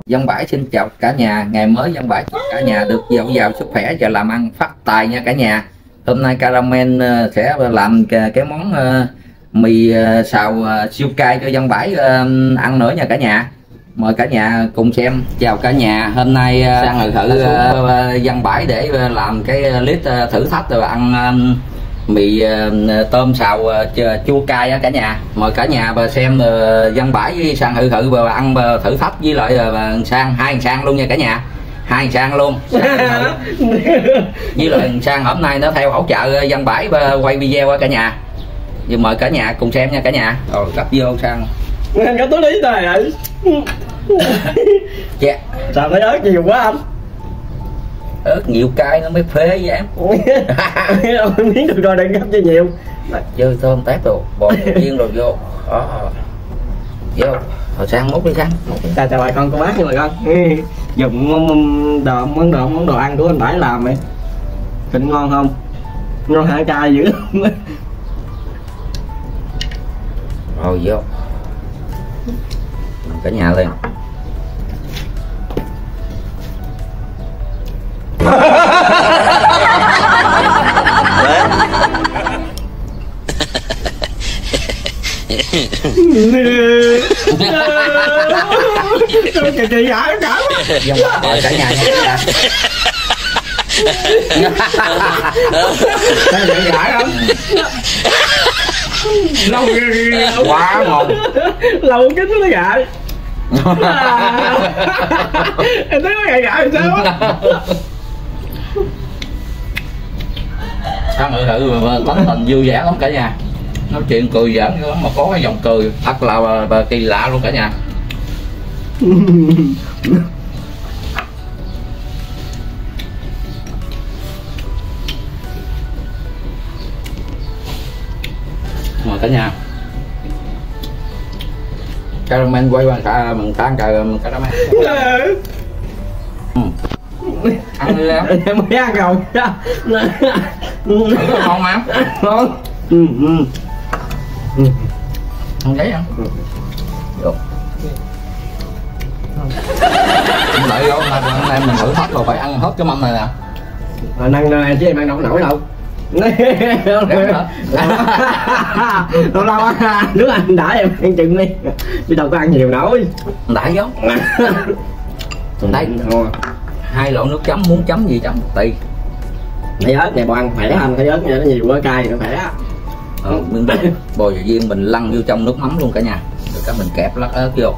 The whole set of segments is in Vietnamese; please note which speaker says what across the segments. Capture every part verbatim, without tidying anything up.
Speaker 1: Văn Bãi xin chào cả nhà, ngày mới Văn Bãi chúc cả nhà được dồi dào sức khỏe và làm ăn phát tài nha cả nhà. Hôm nay Caramel sẽ làm cái món mì xào siêu cay cho Văn Bãi ăn nữa nha cả nhà. Mời cả nhà cùng xem. Chào cả nhà, hôm nay sang ngự thử Văn Bãi để làm cái clip thử thách rồi ăn mì tôm xào chua cay á cả nhà. Mời cả nhà và xem Văn Bãi với Sang Ngự Thự và ăn thử thách với lại Sang, hai thằng Sang luôn nha cả nhà, hai thằng Sang luôn. Với lại Sang hôm nay nó theo hỗ trợ Văn Bãi và quay video qua cả nhà. Giờ mời cả nhà cùng xem nha cả nhà. Rồi gấp vô Sang.
Speaker 2: Anh có túi lý rồi ạ.
Speaker 1: Dạ.
Speaker 2: Sao thấy ớt nhiều quá anh?
Speaker 1: Ớt nhiều cay nó mới phê với em.
Speaker 2: Miếng được rồi, đừng gấp cho nhiều.
Speaker 1: Chơi tôm tép đồ, bỏ viên rồi vô. Đó. Vô. Rồi Sang múc đi Sang.
Speaker 2: Chào chào bà con cô bác nha bà con. Dùng món đồ món đồ món đồ ăn của anh Bãi làm vậy. Thịnh ngon không? Ngon hả, cay dữ.
Speaker 1: Rồi vô. Cả nhà lên.
Speaker 2: Kìa kìa gãi cả.
Speaker 1: Rồi cả nhà nha.
Speaker 2: Sao vậy gãi không? Lâu
Speaker 1: quá ngon.
Speaker 2: Lâu kính nó gãi. Em thấy nó gãi gãi sao á.
Speaker 1: Sang Ngự Thự tánh tình vui vẻ lắm cả nhà, nói chuyện cười giỡn lắm mà có cái giọng cười thật là bà, kỳ lạ luôn cả nhà. Mời cả nhà. Caramel quay bằng cả bằng tan cà bằng Caramel. Ừ. Ăn đi em.
Speaker 2: Em mới ăn rồi.
Speaker 1: Thử có ngon mà.
Speaker 2: Ngon. Ừ ừ.
Speaker 1: Không thấy không? Được. Không đợi đâu, hôm nay mình thử thách rồi phải ăn hết cái mâm này nè.
Speaker 2: Mà ăn này chứ em ăn đâu có nổi đâu. Lâu lâu ăn nước anh đã em ăn chừng đi chứ đâu có ăn nhiều nổi.
Speaker 1: Đại giống. Đây hai loại nước chấm, muốn chấm gì chấm tùy.
Speaker 2: Thấy ớt này bò ăn khỏe anh, thấy ớt này nó nhiều quá cay nó khỏe.
Speaker 1: Ờ, mình bò và viên mình lăn vô trong nước mắm luôn cả nhà, rồi cái mình kẹp lát ớt vô.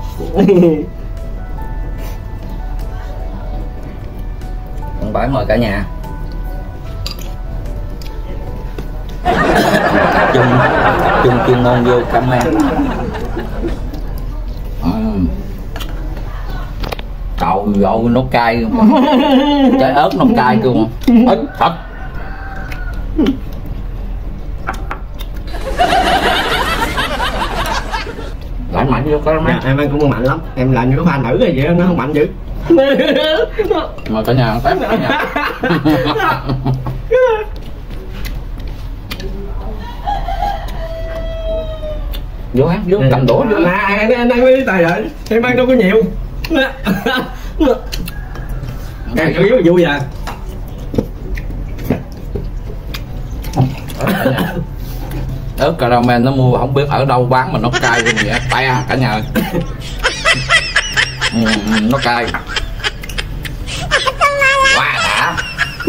Speaker 1: Văn Bãi mời cả nhà. chung chung chuyên môn vô Caramel. uhm. Trời ơi nó cay, trái ớt nó cay luôn, ít thật. Lại mạnh vô Caramel.
Speaker 2: Dạ, em ăn cũng mạnh lắm, em làm như có pha nữ rồi vậy nó không mạnh dữ.
Speaker 1: Mời cả nhà ăn tép cả nhà. Vô ăn, vô cầm đũa vô.
Speaker 2: Nè, anh ăn đi tài rồi, em ăn đâu có nhiều. Ăn chủ yếu là vui à.
Speaker 1: Ớt Caramel nó mua không biết ở đâu bán mà nó cay luôn vậy, te cả nhà ơi. Ừ, nó cay. Quá đã.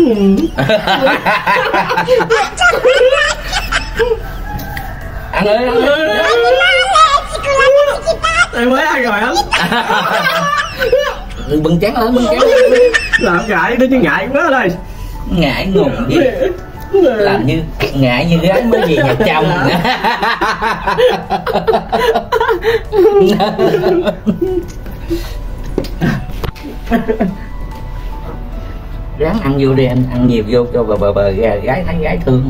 Speaker 1: Ăn ơi, ăn ơi.
Speaker 2: Em mới ăn rồi anh.
Speaker 1: Bưng chén lên, bưng chén lên.
Speaker 2: Làm ngại đó chứ, ngại quá đây.
Speaker 1: Ngại ngùng gì. Làm như ngại như gái mới về nhà chồng. Ráng ăn vô đi anh, ăn nhiều vô cho bà bà, bà gái thấy gái thương.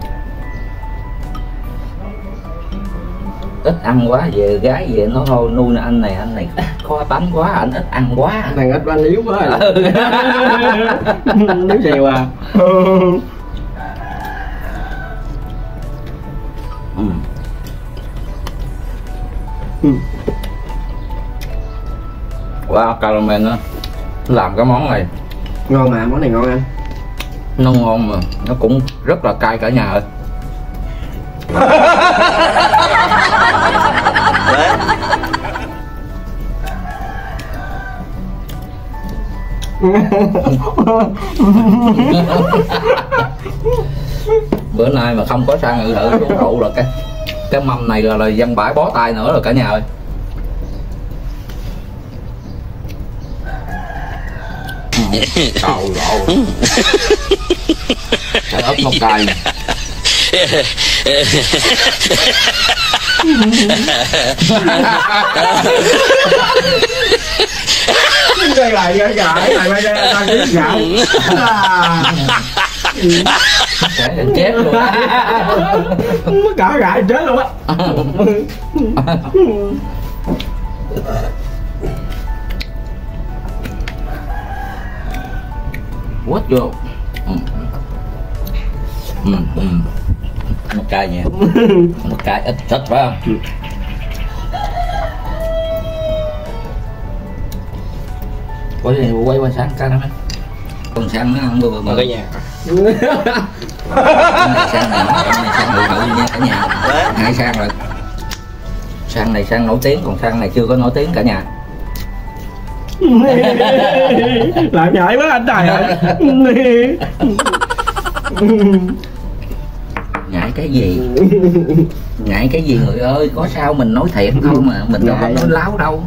Speaker 1: Ít ăn quá về gái về nó thôi nuôi anh này anh này khó tánh quá, anh ít ăn quá,
Speaker 2: anh này ít anh yếu quá à. Yếu xèo à.
Speaker 1: Ừ.
Speaker 2: Ừ.
Speaker 1: Wow, caramel á làm cái món này
Speaker 2: ngon mà, món này ngon anh.
Speaker 1: Nó ngon mà nó cũng rất là cay cả nhà ơi. Bữa nay mà không có sang ngự thử xuống rượu là cái cái mâm này là, là dân bãi bó tay nữa rồi cả nhà ơi. Trời ơi cái ớt nó cay.
Speaker 2: Gãi lại gãi gãi lại bây giờ đang cái gãi
Speaker 1: chết luôn
Speaker 2: mất cả gãi chết luôn á.
Speaker 1: quất vô. Ừ. Ừ. Ừ. Nó cay nha. Nó cay ít thịt phải không? Quay quay qua sáng cái đó mấy. Còn sáng nó ăn bừa bừa
Speaker 2: cái nhà.
Speaker 1: Cái này sang này nó này sang ngự thử nha cả nhà. Hai sang rồi. Sang này sang nổi tiếng, còn sang này chưa có nổi tiếng cả nhà.
Speaker 2: Lại nhảy quá anh Tài ơi.
Speaker 1: Ngại cái gì? Ngại cái gì người ơi, có sao mình nói thiệt không mà, mình đâu có nói láo đâu.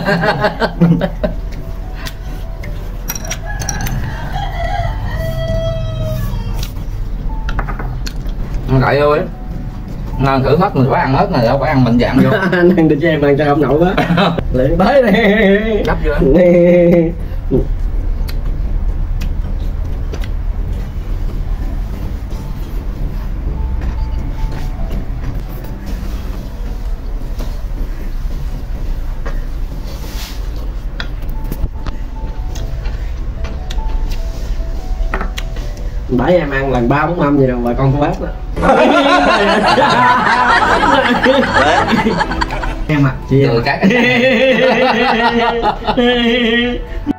Speaker 1: Ngại ơi, ngon thử hết mình phải ăn hết này, đâu phải ăn mạnh dạn vô.
Speaker 2: Anh ăn được cho em ăn cho ông nậu quá. Liền tới nè.
Speaker 1: Gấp vô.
Speaker 2: Bãi em ăn lần ba bốn mâm gì đâu mà con cô bác đó. Em à, chị
Speaker 1: cái